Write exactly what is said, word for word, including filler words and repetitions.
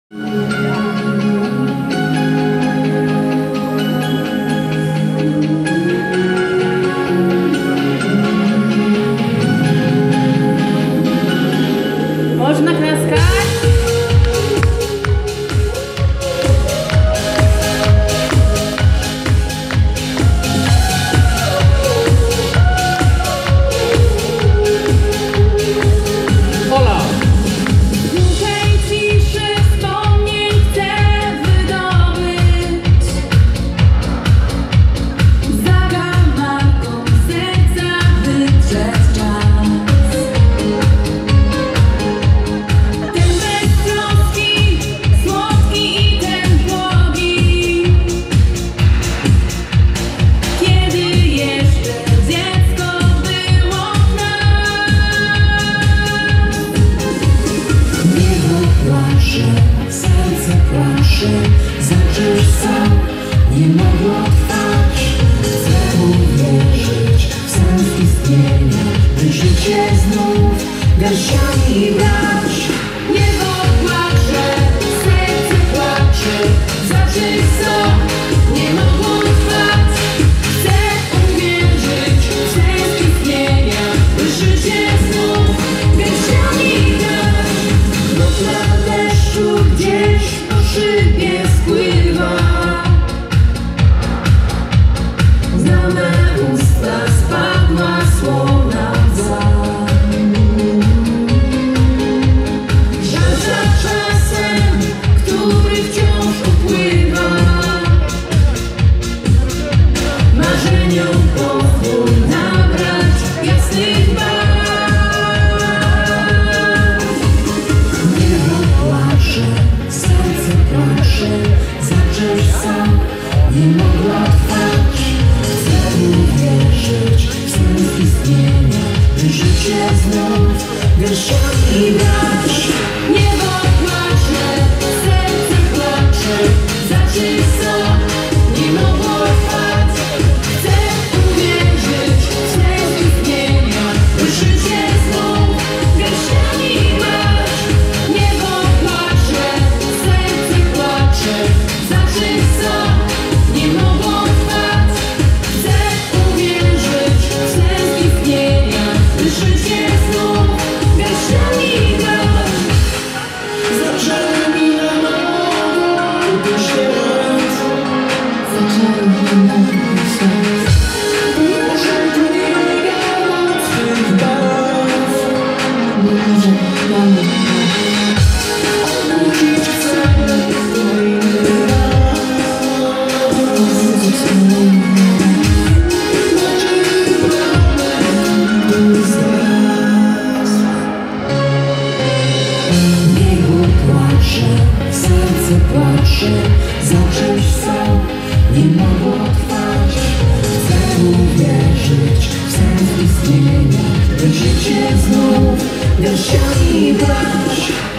Można klaskać? Ola! Głuchej ciszy wspomnień chcę wydobyć. Za kamarką serca wytrzeć czas. Ten beztroski, słodki i ten błogi. Kiedy jeszcze dziecko było w nas. Niebo płacze, serce płacze, zacząć sam, nie mogło trwać. Chcę uwierzyć w sens istnienia, by życie znów garściami brać. Niebo płacze, serce płacze, zacząć co nie mogło trwać. Chcę uwierzyć w sens istnienia, by życie znów garściami brać. Kropla deszczu gdzieś po szybie spływa. Na me usta spadła słona łza. Żal za czasem, który wciąż upływa. Marzeniom pozwól nabrać jasnych barw. Niebo płacze, serce płacze, zacząć sam, nie mogła trwać. Chcę uwierzyć w sens istnienia, by życie znów garściami brać. Niebo płacze, serce płacze, zacząć co nie mogło trwać. Chcę uwierzyć w sens istnienia, by życie znów garściami brać. Niebo płacze, serce płacze, zacząć co nie mogło trwać. Chcę uwierzyć w sens istnienia, by życie znów garściami brać. Zaczęły mi na nowo ten świat. Zaczęły mi na nowo świat. Może tu nie ma twych barw. Może mamy Obudzić chcę kolejny raz. Nadzieję problem zgasł. Niebo płacze, serce płacze, zacząć sam, nie mogło trwać. Chcę uwierzyć w sens istnienia, by życie znów garściami brać.